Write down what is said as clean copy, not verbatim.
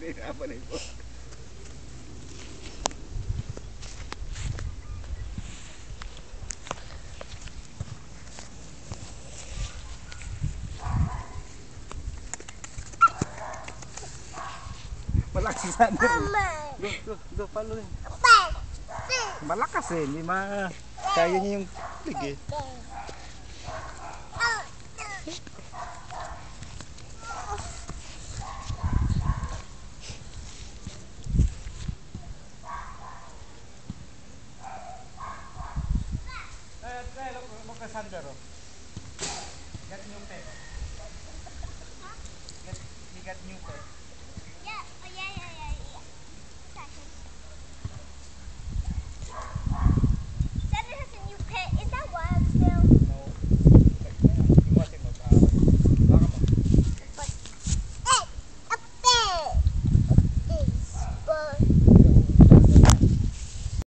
Apa nih po? Malakas sa do follow yun. Malakas eh, hindi kaya niya yung lig eh. Look at Sandero. Get new pet. He got new pet. Yeah.